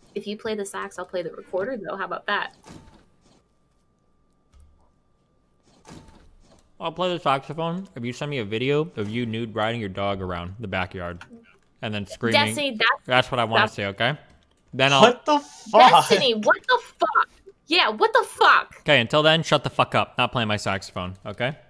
If you play the sax, I'll play the recorder, though. How about that? I'll play the saxophone if you send me a video of you nude riding your dog around the backyard and then screaming. Destiny, that's what I want to see, okay? Then What the fuck? Destiny, what the fuck? Yeah, what the fuck? Okay, until then, shut the fuck up. Not playing my saxophone, okay?